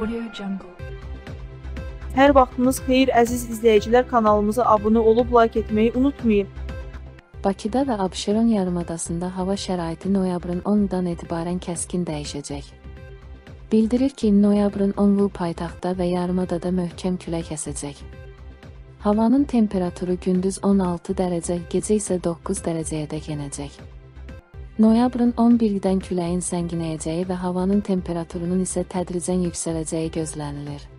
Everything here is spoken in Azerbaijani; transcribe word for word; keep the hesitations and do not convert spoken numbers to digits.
Audio Jungle. Hər vaxtınız xeyir əziz izləyicilər, kanalımıza abunə olub like etməyi unutmayın. Bakıda və Abşeron yarımadasında hava şəraiti noyabrın onundan etibarən kəskin dəyişəcək. Bildirir ki, noyabrın onluğu paytaxtda və yarımadada möhkəm külək əsəcək. Havanın temperaturu gündüz on altı dərəcə, gecə isə doqquz dərəcəyə dək enəcək. Noyabrın on birindən küləyin sənginəyəcəyi və havanın temperaturunun isə tədricən yüksələcəyi gözlənilir.